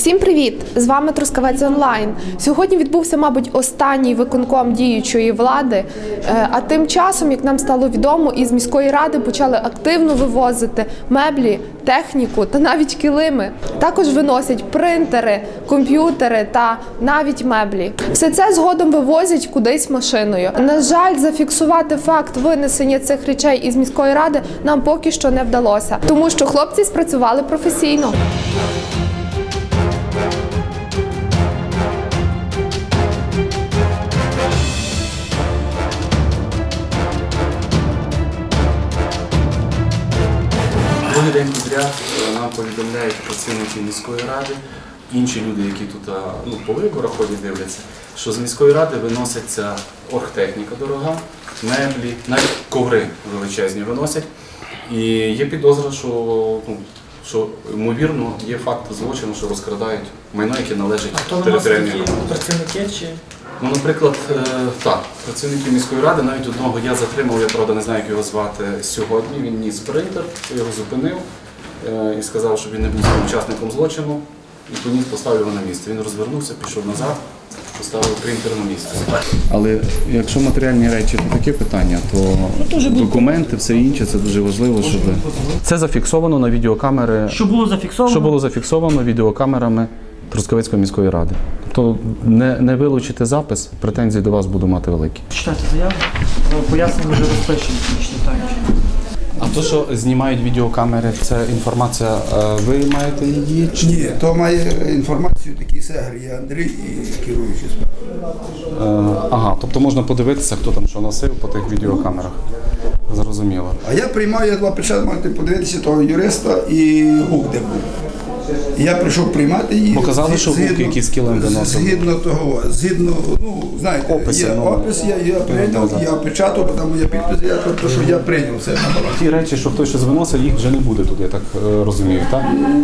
Всім привіт! З вами Трускавець Онлайн. Сьогодні відбувся, мабуть, останній виконком діючої влади, а тим часом, як нам стало відомо, із міської ради почали активно вивозити меблі, техніку та навіть килими. Також виносять принтери, комп'ютери та навіть меблі. Все це згодом вивозять кудись машиною. На жаль, зафіксувати факт винесення цих речей із міської ради нам поки що не вдалося, тому що хлопці спрацювали професійно. Другий день підряд нам повідомляють працівники міської ради, інші люди, які тут по виборах ходять, дивляться, що з міської ради виноситься оргтехніка дорога, меблі, навіть коври величезні виносять. І є підозра, що ймовірно, є факт злочину, що розкрадають майно, яке належить територіальній громаді. Працівники чи? Ну, наприклад, так, працівники міської ради, навіть одного я затримав, я, правда, не знаю, як його звати сьогодні, він ніс принтер, я його зупинив і сказав, що він не був учасником злочину, і поніс, поставив його на місце. Він розвернувся, пішов назад, поставив принтер на місце. Але якщо матеріальні речі, то таке питання, то документи, все інше, це дуже важливо, щоб... Це зафіксовано на відеокамери. Що було зафіксовано? Що було зафіксовано відеокамерами Трускавецької міської ради. Тобто не вилучити запис, претензії до вас буду мати великі. Читайте заяву, пояснення вже розпишені, читаючи. А то, що знімають відеокамери, це інформація, ви маєте її? Ні, то має інформацію такий Сегер, є Андрій і керуючий справою. Ага, тобто можна подивитися, хто там що носив по тих відеокамерах. Зрозуміло. А я приймаю, я два почав можете подивитися того юриста і гук де був. І я прийшов приймати її. Показали, що гук якийсь кілем виносив? Згідно того, знаєте, Описи, є опис, я прийняв, я печатав, там моя підпис, я то, що я прийняв все на баланс. Ті речі, що хтось щось виносив, їх вже не буде тут, я так розумію, так?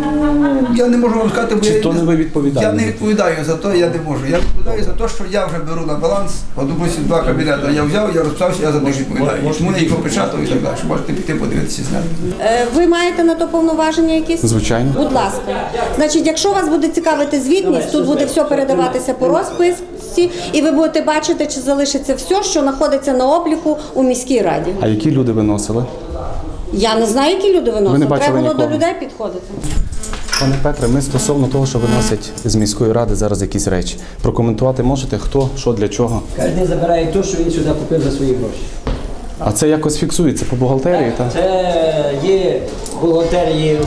Я не можу вам сказати, бо Чи то не ви відповідаєте? Я не відповідаю за то, я не можу. Я відповідаю за те, що я вже беру на баланс, допустим, два кабінети я взяв, я розписався, я за них відповідаю. Чому я їх опечатав і так далі. Можете піти подивитися з нами. Ви маєте на то повноваження якісь? Звичайно. Будь ласка. Значить, якщо вас буде цікавити звітність, тут буде все передаватися по розписці, і ви будете бачити, чи залишиться все, що знаходиться на обліку у міській раді. А які люди виносили? Я не знаю, які люди виносили. не бачили Треба було нікого? до людей підходити. Пане Петре, ми стосовно того, що виносять з міської ради зараз якісь речі. Прокоментувати можете, хто, що, для чого? Кожен забирає те, що він сюди купив за свої гроші. А це якось фіксується по бухгалтерії, так? Це є бухгалтерії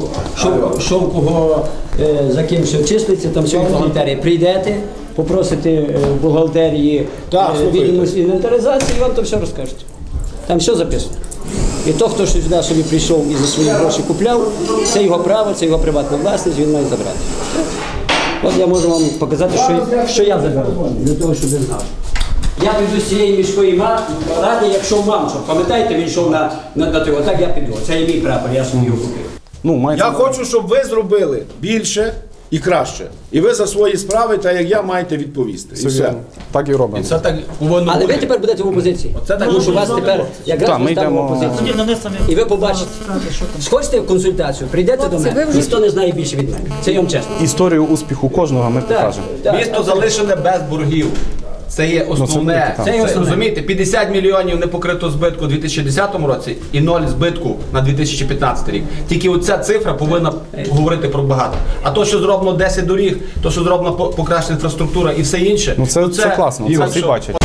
шовкого, за ким все числиться, там все бухгалтерії. Прийдете, попросите в бухгалтерії відомість інвентаризації, і вам то все розкажуть. Там все записано. І то, хто сюди собі прийшов і за свої гроші купляв, це його право, це його приватна власність, він має забрати. От я можу вам показати, що я заберу, для того, щоб ви знали. Я піду з цієї міської ради, якщо вам, що пам'ятаєте, він йшов на того, так я піду. Це є мій прапор, я собі його купив. Я хочу, щоб ви зробили більше і краще. І ви за свої справи, так як я, маєте відповісти. І все. Так і робимо. Це так повинно Але ви бути. тепер будете в опозиції. Оце так Тому що вас повинно тепер якраз ми поставимо в йдемо- опозицію. І ви побачите. Сходите в консультацію, прийдете до мене, ніхто не знає більше від мене. Це я вам чесно. Історію успіху кожного ми покажемо. Місто залишене без боргів. Це є основне. це є основне. Розумієте, 50 мільйонів не покрито збитку у 2010 році і 0 збитку на 2015 рік. Тільки оця цифра повинна говорити про багато. А то, що зроблено 10 доріг, то, що зроблена покращена інфраструктура і все інше. Це класно, це всі бачать.